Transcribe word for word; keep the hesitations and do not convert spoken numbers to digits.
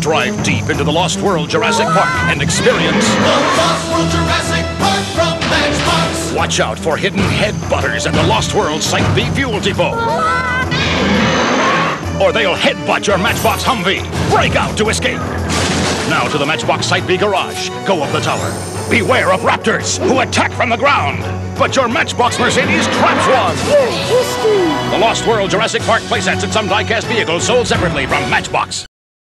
Drive deep into the Lost World Jurassic Park and experience The Lost World Jurassic Park from Matchbox. Watch out for hidden head butters at the Lost World Site B Fuel Depot. Or they'll headbutt your Matchbox Humvee. Break out to escape. Now to the Matchbox Site B garage. Go up the tower. Beware of raptors who attack from the ground. But your Matchbox Mercedes traps one. The Lost World Jurassic Park playsets and some die-cast vehicles sold separately from Matchbox.